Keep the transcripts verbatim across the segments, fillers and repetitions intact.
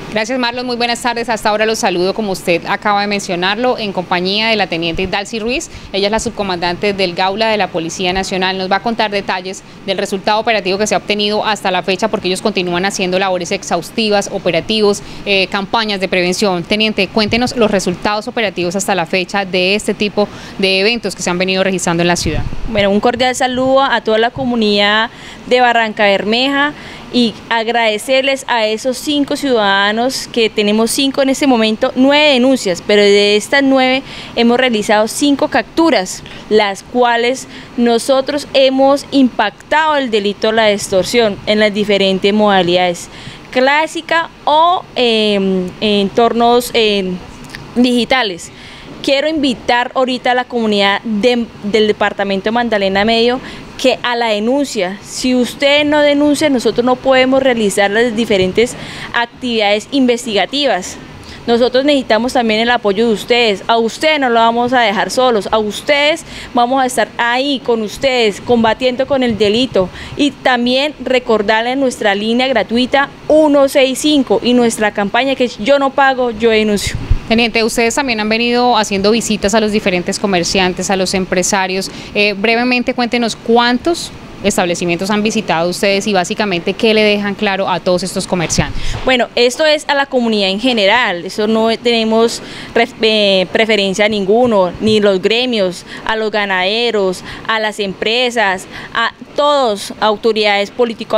Gracias, Marlon. Muy buenas tardes. Hasta ahora los saludo, como usted acaba de mencionarlo, en compañía de la teniente Dalcy Ruiz. Ella es la subcomandante del Gaula de la Policía Nacional. Nos va a contar detalles del resultado operativo que se ha obtenido hasta la fecha, porque ellos continúan haciendo labores exhaustivas, operativos, eh, campañas de prevención. Teniente, cuéntenos los resultados operativos hasta la fecha de este tipo de eventos que se han venido registrando en la ciudad. Bueno, un cordial saludo a toda la comunidad de Barrancabermeja y agradecerles a esos cinco ciudadanos, que tenemos cinco en este momento, nueve denuncias, pero de estas nueve hemos realizado cinco capturas, las cuales nosotros hemos impactado el delito de la extorsión en las diferentes modalidades, clásica o eh, entornos eh, digitales. Quiero invitar ahorita a la comunidad de, del departamento de Magdalena Medio que a la denuncia, si usted no denuncia, nosotros no podemos realizar las diferentes actividades investigativas. Nosotros necesitamos también el apoyo de ustedes. A ustedes no lo vamos a dejar solos, a ustedes vamos a estar ahí con ustedes, combatiendo con el delito. Y también recordarles nuestra línea gratuita uno seis cinco y nuestra campaña que es Yo no pago, yo denuncio. Teniente, ustedes también han venido haciendo visitas a los diferentes comerciantes, a los empresarios. Eh, brevemente cuéntenos cuántos establecimientos han visitado ustedes y básicamente qué le dejan claro a todos estos comerciantes. Bueno, esto es a la comunidad en general, eso no tenemos eh, preferencia a ninguno, ni los gremios, a los ganaderos, a las empresas, a todos, autoridades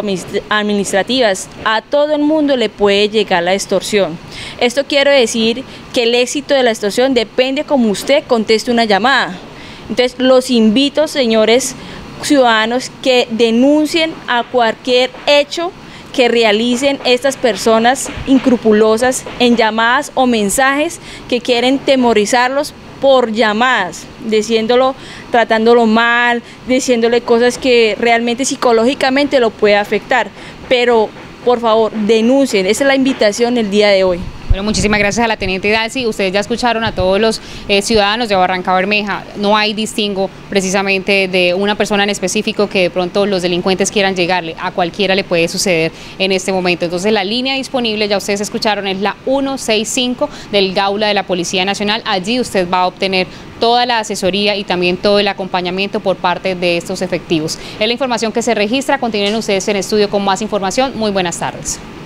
político-administrativas, a todo el mundo le puede llegar la extorsión. Esto quiero decir que el éxito de la extorsión depende como usted conteste una llamada. Entonces los invito, señores ciudadanos, que denuncien a cualquier hecho que realicen estas personas inescrupulosas en llamadas o mensajes que quieren temorizarlos por llamadas, diciéndolo, tratándolo mal, diciéndole cosas que realmente psicológicamente lo puede afectar. Pero por favor, denuncien, esa es la invitación el día de hoy. Bueno, muchísimas gracias a la teniente Dalcy. Ustedes ya escucharon a todos los eh, ciudadanos de Barrancabermeja. No hay distingo precisamente de una persona en específico que de pronto los delincuentes quieran llegarle. A cualquiera le puede suceder en este momento. Entonces la línea disponible, ya ustedes escucharon, es la uno seis cinco del Gaula de la Policía Nacional. Allí usted va a obtener toda la asesoría y también todo el acompañamiento por parte de estos efectivos. Es la información que se registra. Continúen ustedes en estudio con más información. Muy buenas tardes.